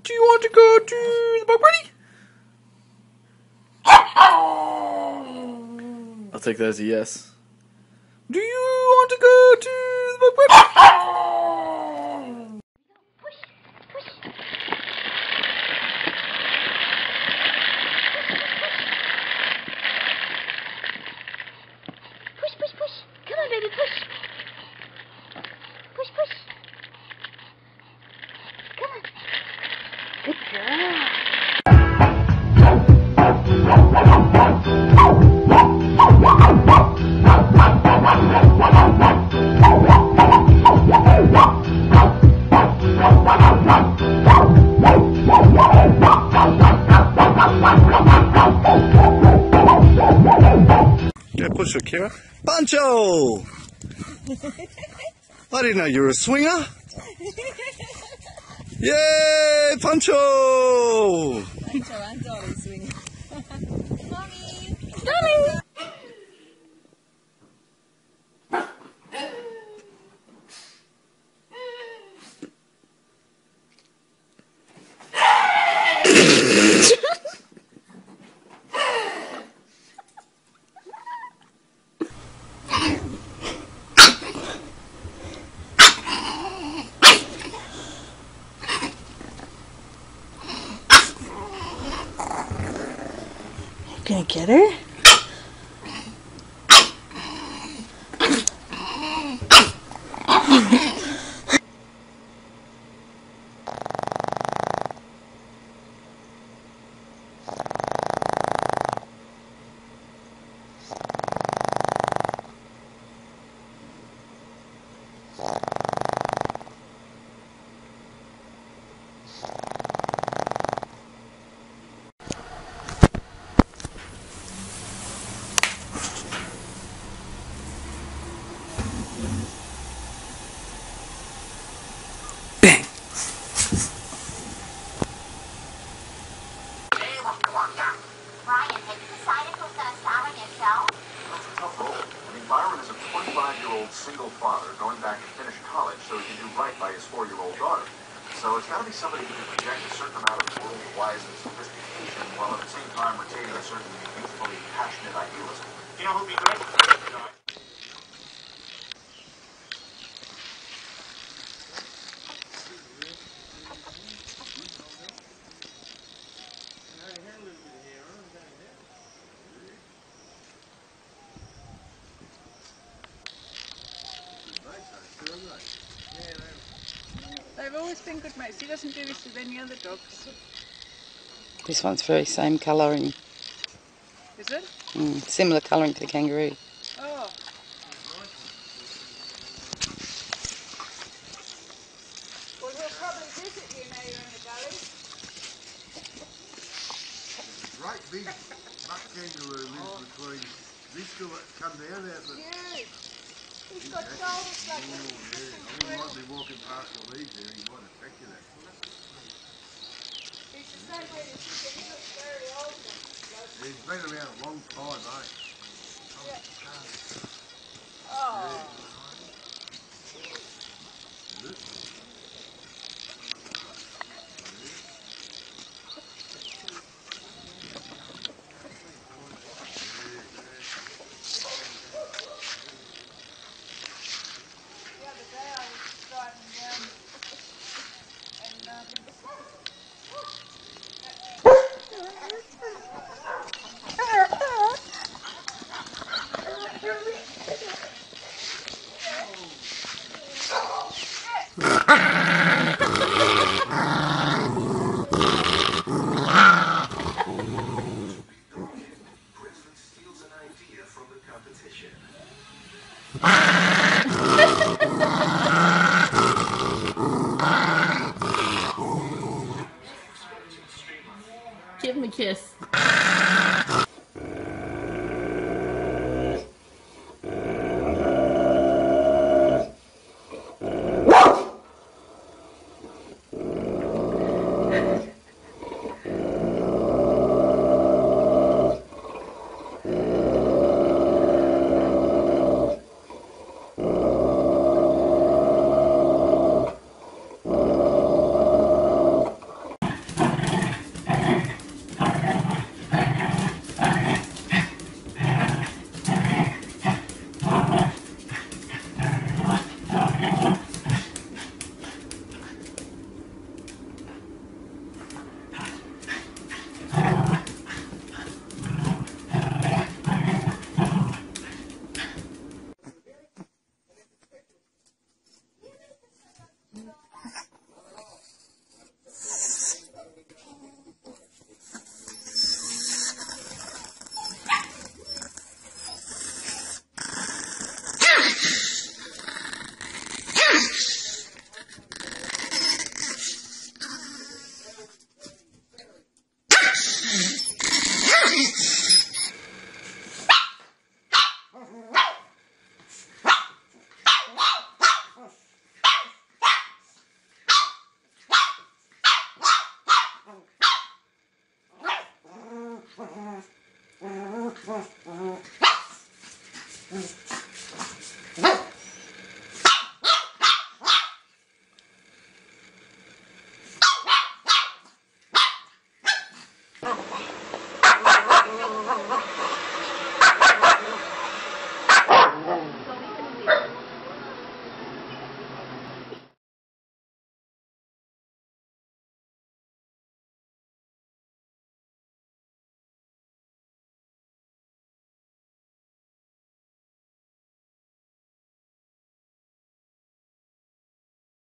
Do you want to go to the bug party? I'll take that as a yes. Do you want to go to the bug party? Push, push. Push, push, push. Come on, baby, push. Push, push. Come on. Good girl. Yeah, push it, Kira. Pancho! I didn't know you were a swinger. Yay, Pancho! Pancho and Dolly swing. Mommy! Dolly! Gonna get her? Ryan, have you decided who's going to star in your show? That's a tough role. I mean, Byron is a 25-year-old single father going back to finish college so he can do right by his 4-year-old daughter. So it's got to be somebody who can project a certain amount of world wise and sophistication while at the same time retaining a certain youthfully passionate idealism. You know who'd be great? They've always been good mates. He doesn't do this with any other dogs. This one's very same colouring. Is it? Similar colouring to the kangaroo. Oh. Well, he'll probably visit you now you're in the gully. Right big buck kangaroo lives between this two that come down there. But Huge. He's got shoulders like this. he might be walking past one of these there, he might affect you that. He's the same way as you, but he looks very old now. He's been around a long time, eh? Yeah. Oh. The other day I was driving down and Steals an idea from the competition. Give him a kiss.